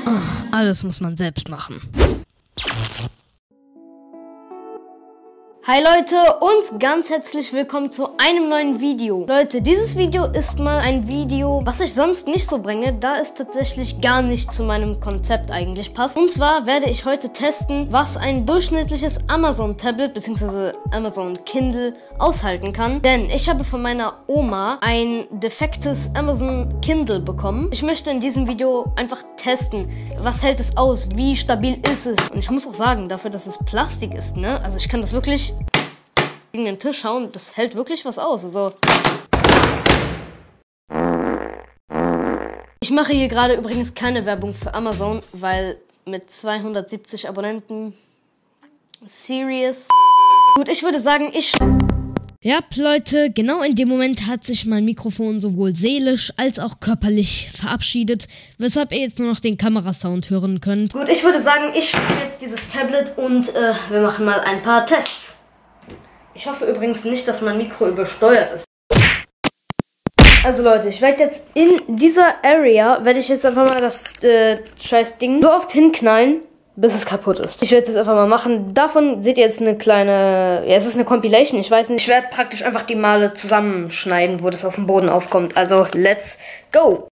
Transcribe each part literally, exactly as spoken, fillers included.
Oh, alles muss man selbst machen. Hi Leute und ganz herzlich willkommen zu einem neuen Video. Leute, dieses Video ist mal ein Video, was ich sonst nicht so bringe, da es tatsächlich gar nicht zu meinem Konzept eigentlich passt. Und zwar werde ich heute testen, was ein durchschnittliches Amazon-Tablet bzw. Amazon Kindle aushalten kann. Denn ich habe von meiner Oma ein defektes Amazon Kindle bekommen. Ich möchte in diesem Video einfach testen, was hält es aus, wie stabil ist es. Und ich muss auch sagen, dafür, dass es Plastik ist, ne? Also ich kann das wirklich gegen den Tisch hauen, das hält wirklich was aus. Also ich mache hier gerade übrigens keine Werbung für Amazon, weil mit zweihundertsiebzig Abonnenten serious. Gut, ich würde sagen, ich... Ja, Leute, genau in dem Moment hat sich mein Mikrofon sowohl seelisch als auch körperlich verabschiedet, weshalb ihr jetzt nur noch den Kamerasound hören könnt. Gut, ich würde sagen, ich spiele jetzt dieses Tablet und äh, wir machen mal ein paar Tests. Ich hoffe übrigens nicht, dass mein Mikro übersteuert ist. Also Leute, ich werde jetzt in dieser Area, werde ich jetzt einfach mal das äh, scheiß Ding so oft hinknallen, bis es kaputt ist. Ich werde das einfach mal machen. Davon seht ihr jetzt eine kleine... Ja, es ist eine Compilation, ich weiß nicht. Ich werde praktisch einfach die Male zusammenschneiden, wo das auf dem Boden aufkommt. Also, let's go!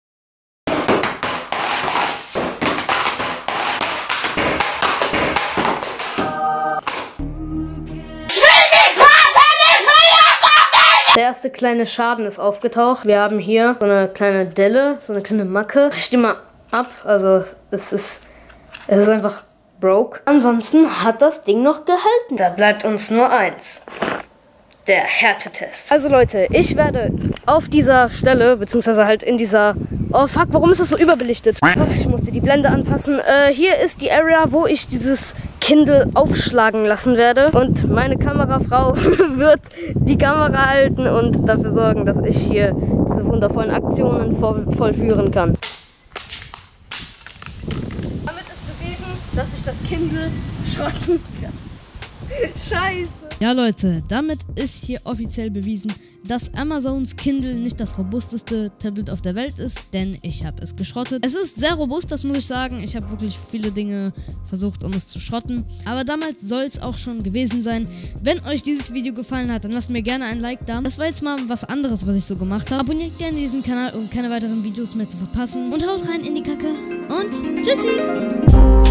Der erste kleine Schaden ist aufgetaucht. Wir haben hier so eine kleine Delle, so eine kleine Macke. Ich die mal ab, also es ist... Es ist einfach broke. Ansonsten hat das Ding noch gehalten. Da bleibt uns nur eins. Der Härtetest. Also Leute, ich werde auf dieser Stelle, beziehungsweise halt in dieser... Oh fuck, warum ist das so überbelichtet? Oh, ich musste die Blende anpassen. Äh, hier ist die Area, wo ich dieses Kindle aufschlagen lassen werde. Und meine Kamerafrau wird die Kamera halten und dafür sorgen, dass ich hier diese wundervollen Aktionen voll, vollführen kann. Dass ich das Kindle schrotten kann. Scheiße. Ja Leute, damit ist hier offiziell bewiesen, dass Amazons Kindle nicht das robusteste Tablet auf der Welt ist, denn ich habe es geschrottet. Es ist sehr robust, das muss ich sagen. Ich habe wirklich viele Dinge versucht, um es zu schrotten. Aber damals soll es auch schon gewesen sein. Wenn euch dieses Video gefallen hat, dann lasst mir gerne ein Like da. Das war jetzt mal was anderes, was ich so gemacht habe. Abonniert gerne diesen Kanal, um keine weiteren Videos mehr zu verpassen. Und haut rein in die Kacke. Und tschüssi!